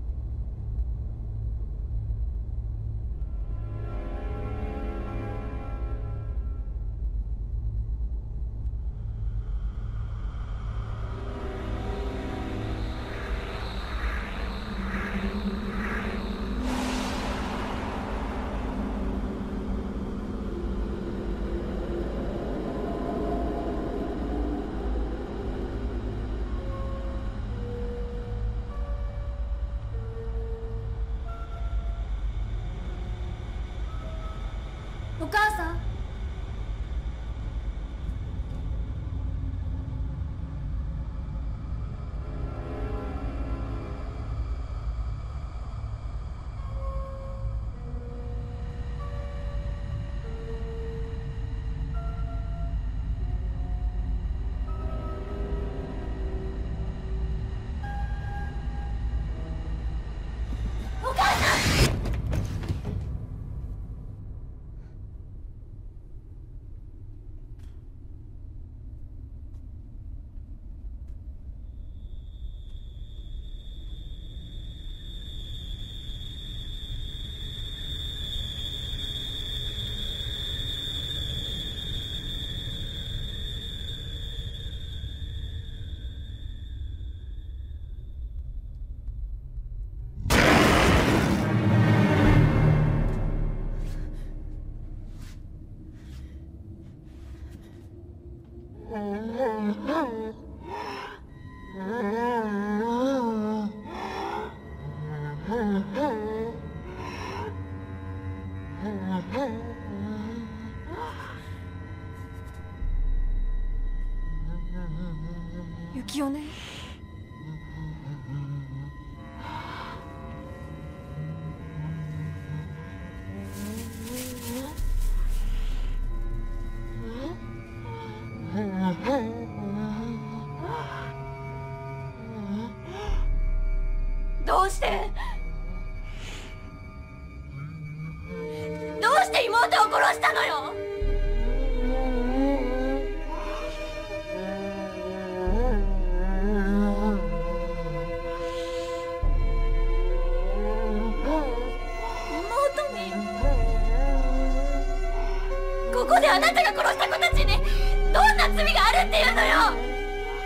お母さん。お母さん。ユキオね。 どうしてどうして妹を殺したのよ。妹にここであなたが殺した子たちにどんな罪があるっていうのよ。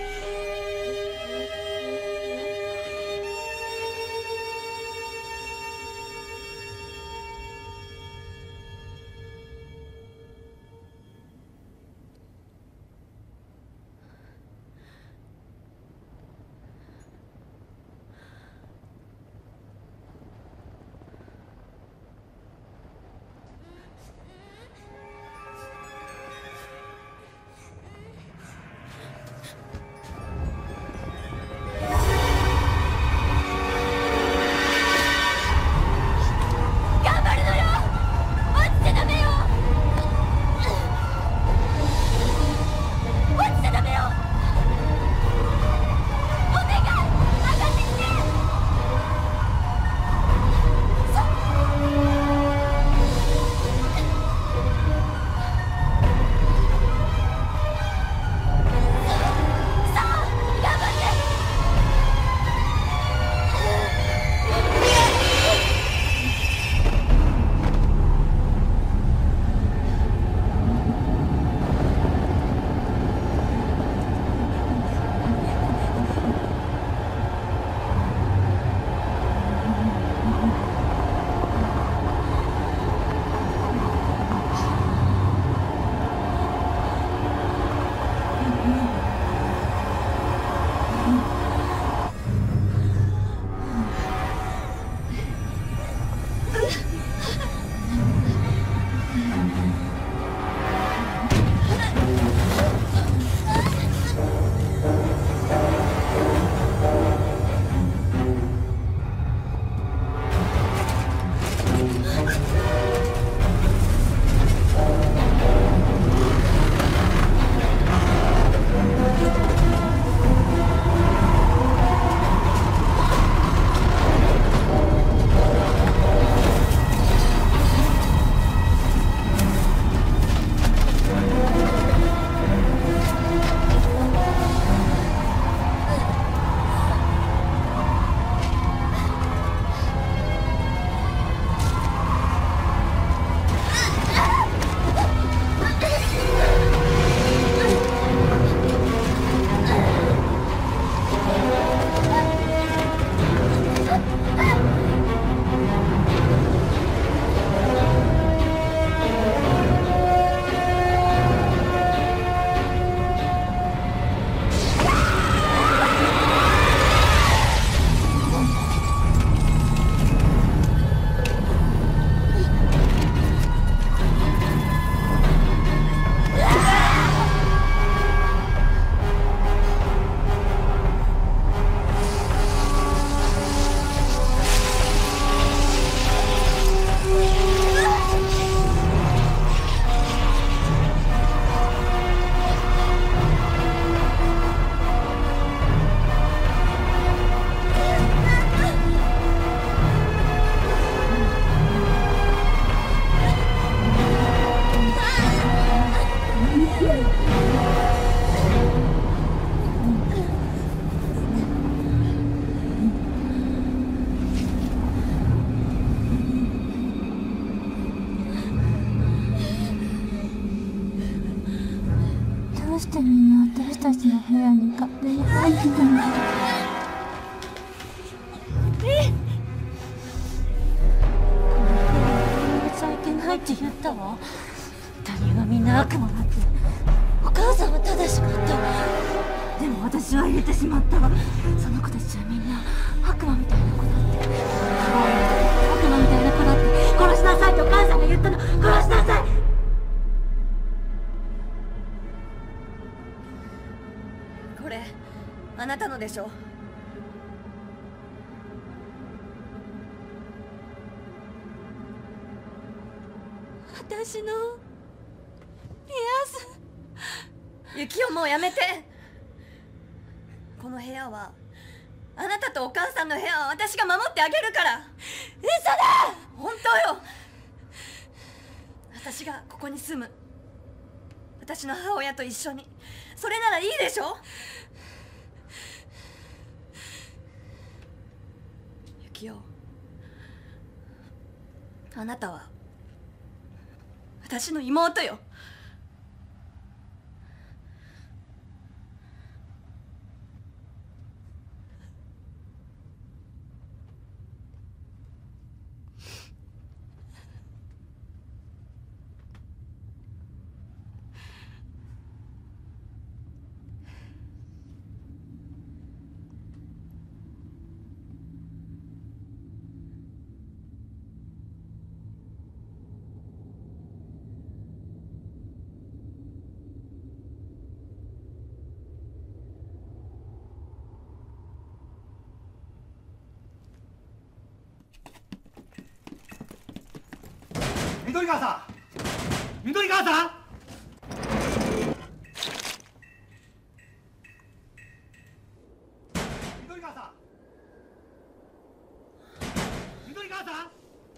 うしてみんな私たちの部屋に勝手に入ってたの？えっ、これいけないって言ったわ。他人はみんな悪魔だって。お母さんは正しかった。でも私は入れてしまったわ。その子たちはみんな悪魔みたいな子だって。悪魔みたいな子だって。殺しなさいってお母さんが言ったの。殺しなさい。 これあなたのでしょ？ 私のピアス。 ユキオ、もうやめて。この部屋はあなたとお母さんの部屋は私が守ってあげるから。嘘だ。本当よ。私がここに住む。私の母親と一緒に。それならいいでしょ。ユキオ、あなたは私の妹よ。 緑川さん、緑川さん、緑川さん、緑川さん。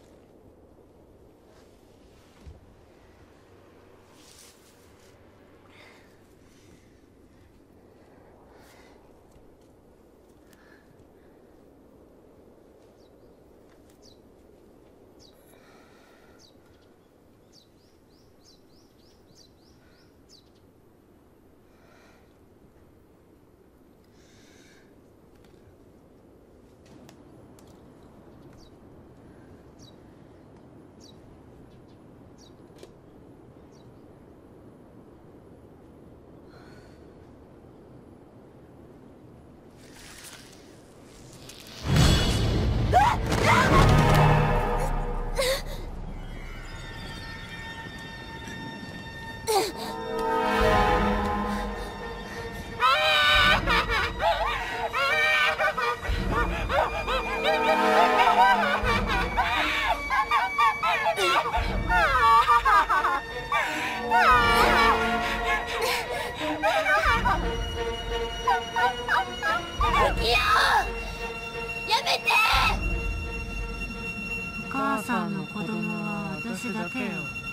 お母さんの子供は私だけよ。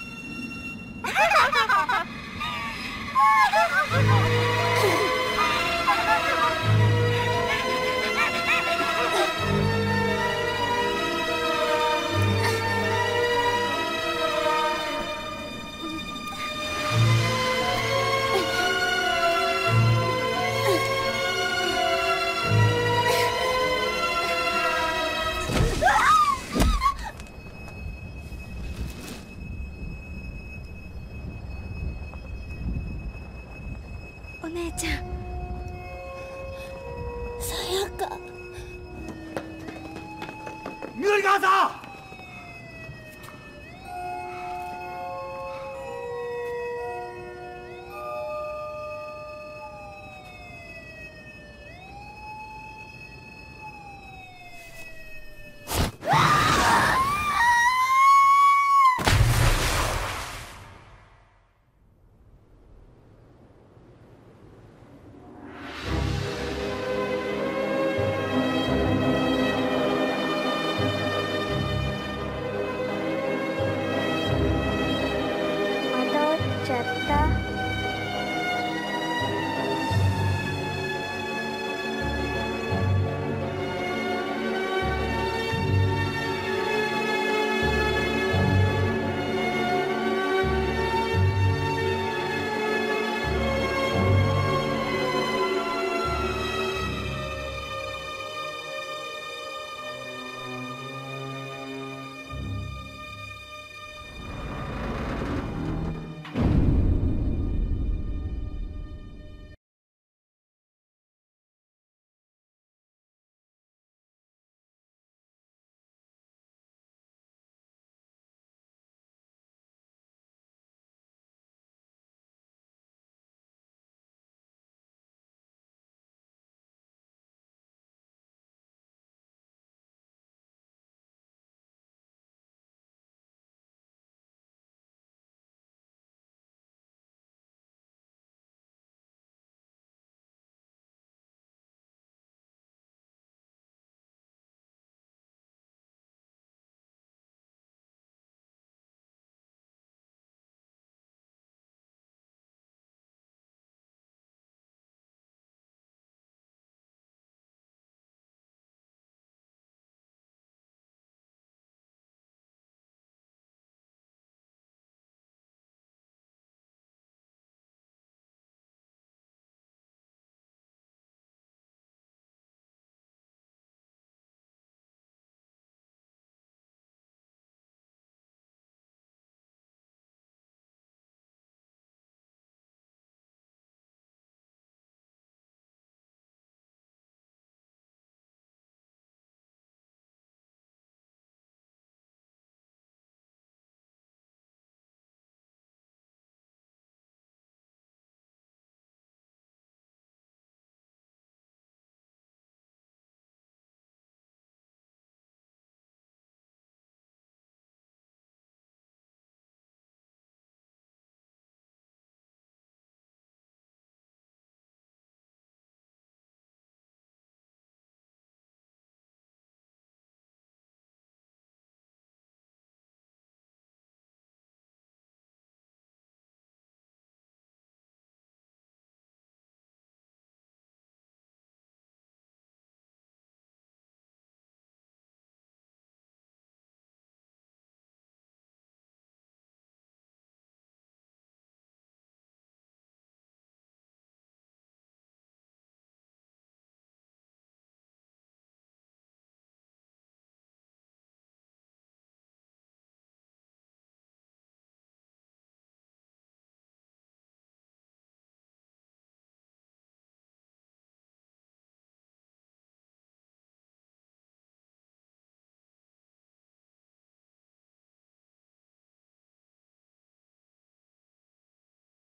お姉ちゃん、さやか。 緑川さん。